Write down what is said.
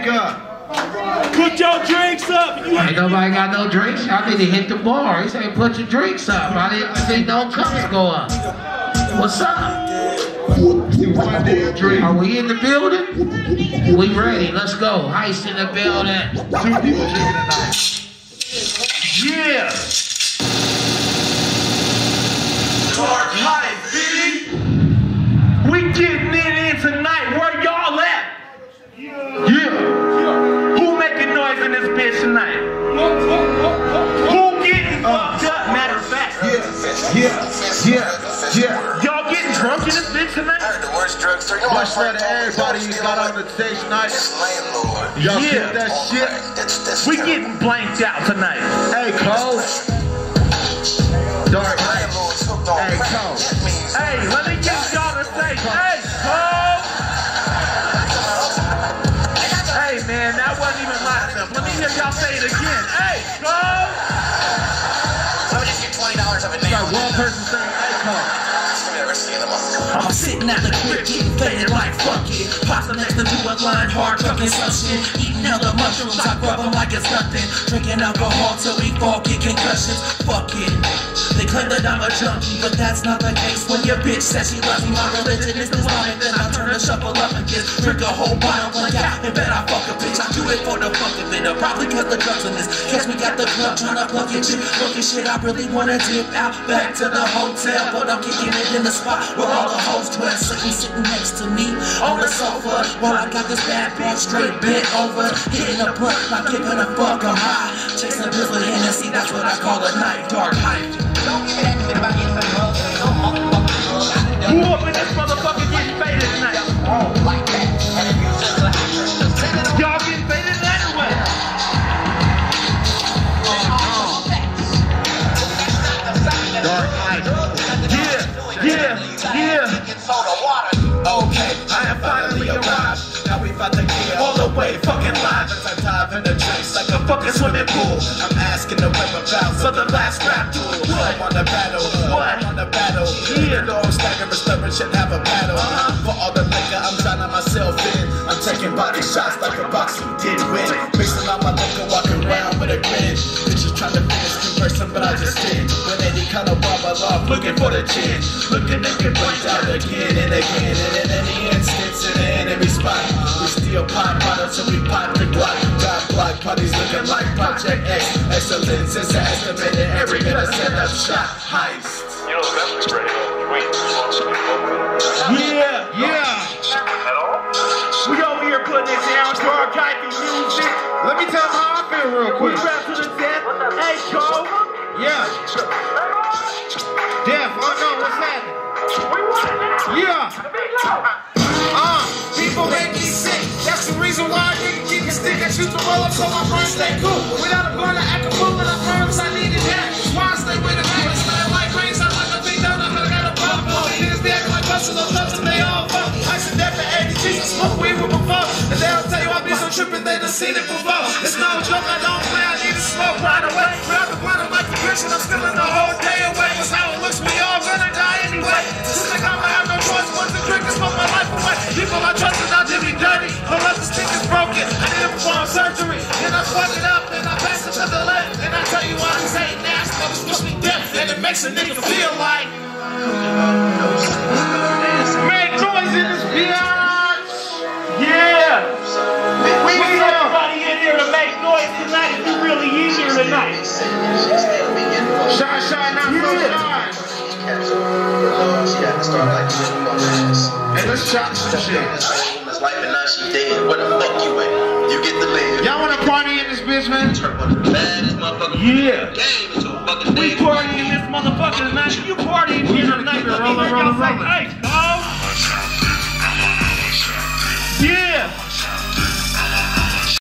up. Put your drinks up. Ain't nobody got no drinks. I need to hit the bar. He said, put your drinks up. I didn't see no cups go up. What's up? Are we in the building? We ready. Let's go. Heist in the building. 2 people drinking tonight. Yeah. Dark Hype, baby. We getting it in tonight. Where y'all at? Yeah. Who making noise in this bitch tonight? Who getting fucked up? Matter of fact. Yeah. Y'all getting drunk in this bitch tonight? Much love to everybody who got on the stage tonight. Y'all see that shit? We getting blanked out tonight. Hey, Cole. Dark Hype. Hey, Cole. Hey, let me get y'all to say, hey, Cole. Hey, man, that wasn't even loud enough. Let me hear y'all say it again. Hey, Cole. Let me just get $20 of it now. Got one person saying, hey, Cole. I'm sitting at the crib getting faded like fuck it. Pasta next to do a line, hard cooking some shit. Eating hella mushrooms, I grub them like it's nothing. Drinking alcohol till we fall, get concussions. Fuck it. They claim that I'm a junkie, but that's not the case. When your bitch says she loves me, my religion is Islamic. Then I turn the shuffle up and just drink a whole bottle like out and bet I fuck a bitch. I do it for the fuck of it. Probably cause the drugs in this. Catch me at the club trying to plug it shit. Looking shit, I really wanna dip out back to the hotel, but I'm kicking it in the spot where all the hoes dwell. Sitting next to me on the sofa while I got this bad bitch straight bent over, hitting a blunt, not giving a fuck. I'm high, chasing a pills with Hennessy. That's what I call a night. Dark Hype. Don't give me that shit about getting some drugs. No motherfucking. Who up in this motherfucker getting faded tonight? Like that. And if you just like Y'all getting faded tonight or what? Dark Hype. Yeah. Okay, I have finally arrived. Now we about to get all the way fucking live as I dive in the drinks like a fucking swimming pool. I'm asking the web about for the last rap duel. I'm on the battle. What? I'm on the battle. Yeah. The dog stagger and stubborn should have a battle. For all the liquor I'm drowning myself in. I'm taking body shots like a boxing did win. Mixing all my liquor, walking around with a grin. Bitches trying to finish conversing, but I just did. When any kind of wobble off, looking for the chin. Looking at get burnt out again and again. And in any instance, in the enemy spot, we steal pop bottles till we pop the Glock. Got block parties looking like Project X. Excellence is estimated every minute set up shot heist. You know the best way Yeah. We over here putting it down, Dark Hype music. Let me tell them how I feel real We quick. rap to the death. Hey, Cole. Yeah. Def, oh no, what's happening? Yeah. People make me sick. That's the reason why I didn't keep a stick. I shoot the roll up so my brain stay cool. Without a burner, I can pull in the herbs I needed that. Why I stay with a man? Smell like rain, sound like a big donut, but I got a bump on me. Niggas be acting like Buffalo Thugs and they all fuck. I should death for 80 G's and smoke weed with before. And they'll tell you I be so trippin', they done seen it before. It's no joke, I don't play, I need to smoke right away. Grab the blunt, I'm like the Christian, I'm spilling the whole day away. That's how it looks, we all gonna die anyway. Just think I'ma have no choice, once the drink and smoke my life away. People I trust is not to be dirty, unless the stick is broken. I need to perform surgery, then I fuck it up, then I pass it to the left. And I tell you why he's hating ass, mother's supposed to be deaf. And it makes a nigga feel like Make noise in this bitch. Yeah. We need everybody in here to make noise tonight if you really in here tonight. Shine, not so shine. Hey, let's chop some shit. life and now she dead. Where the fuck you at? You get the live. Y'all wanna party in this bitch, man? Yeah. Game, we partying in this motherfucker tonight. You partying here tonight. Let me hear y'all say, hey,